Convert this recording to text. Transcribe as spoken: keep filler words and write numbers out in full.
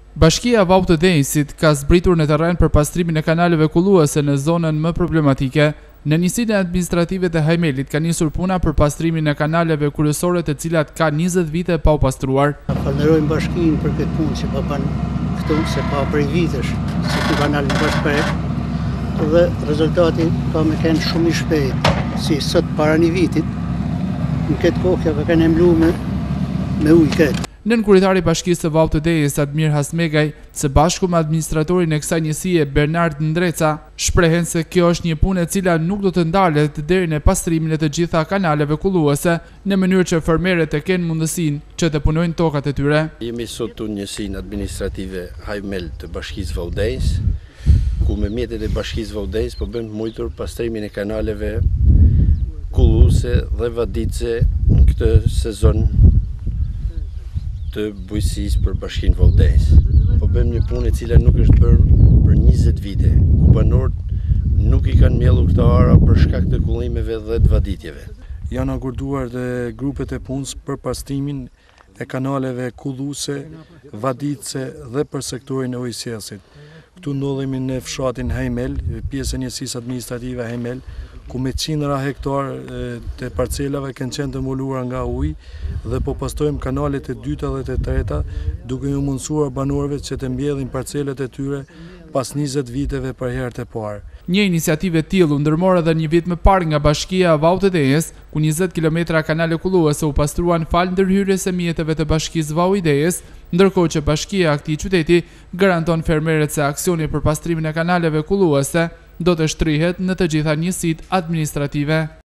Bashkia Vau të Denjësit ka zbritur në terren për pastrimin e kanaleve kulluese në zonën më problematike. Në njësinë administrative të Hajmelit ka nisur puna për pastrimin e kanaleve kryesore, të cilat ka njëzet vite pa u pastruar. Falenderojmë bashkinë për këtë punë që pa bën këtu, se pa prej vitesh se ky kanal në bashkëpër, dhe rezultati ka me qenë shumë i shpejt, si sot para një vitit, në këtë kohë ka kanë mbluar me, me ujë këtë. Nën kryetari i Bashkisë së Vau të Denjës, Admir Hasmegaj, së bashku me administratorin e kësaj njësie Bernard Ndreca, shprehen se kjo është një punë e cila nuk do të ndalet deri në pastrimin e të gjitha kanaleve kulluese, në mënyrë që fermerët të kenë mundësinë që të punojnë tokat e tyre. Jemi sot në njësinë administrative Hajmel të Bashkisë Vau të Denjës, ku me mjetet e Bashkisë Vau të Denjës po bëjmë mujtur pastrimin e kanaleve kulluese dhe vadice në këtë sezon të bujqësisë për Bashkinë Vau të Denjës. Po bëjmë një punë e cila nuk është bërë për njëzet vite, ku banorët nuk i kanë mbjellur këto ara për shkak të kullimeve dhe të vaditjeve. Janë akorduar dhe grupet e punës për pastrimin e kanaleve kulluese, vadice dhe për sektorin e ujësjesit. Këtu ndodhemi në fshatin Hajmel, pjesë e njësisë administrative Hajmel, ku me qindra hektar të parcelave kanë qenë të mbuluara nga ujë dhe po pastrojmë kanalet e dyta dhe të treta, duke u mundësuar banorëve që të mbjellin parcelet e tyre pas njëzet viteve për herë të parë. Një iniciativë e tillë u ndërmor edhe një vit më parë nga Bashkia Vau të Denjës, ku njëzet kilometra kanale kulluese u pastruan fal ndërhyrjes së mjeteve të Bashkisë Vau të Denjës, ndërkohë që Bashkia e këtij qyteti garanton fermerët se aksioni për pastrimin e kanaleve kulluese do të shtrihet në të gjitha njësitë administrative.